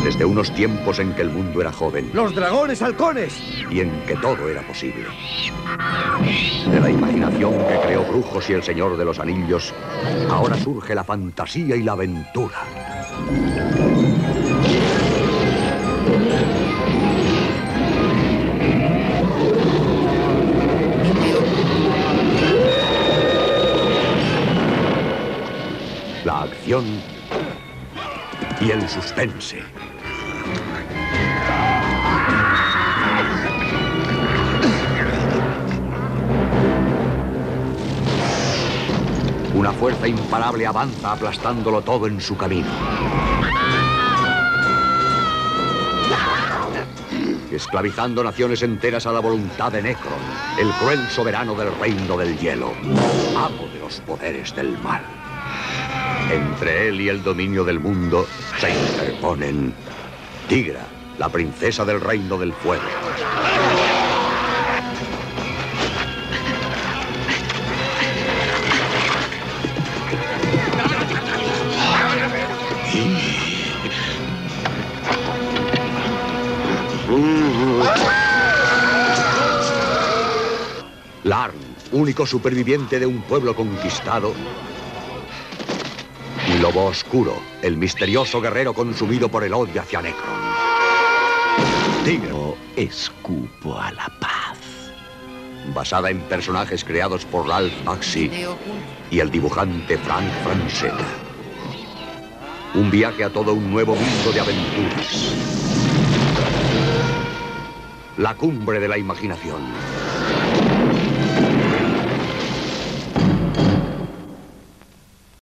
Desde unos tiempos en que el mundo era joven. ¡Los dragones halcones! Y en que todo era posible. De la imaginación que creó Brujos y el Señor de los Anillos, ahora surge la fantasía y la aventura. La acción y el suspense. Una fuerza imparable avanza aplastándolo todo en su camino. Esclavizando naciones enteras a la voluntad de Necron, el cruel soberano del reino del hielo, amo de los poderes del mal. Entre él y el dominio del mundo se interponen Tigra, la princesa del reino del fuego. Larn, único superviviente de un pueblo conquistado. Y Lobo Oscuro, el misterioso guerrero consumido por el odio hacia Necron. Tigre. Escupo a la paz. Basada en personajes creados por Ralph Bakshi y el dibujante Frank Frazetta. Un viaje a todo un nuevo mundo de aventuras. La cumbre de la imaginación.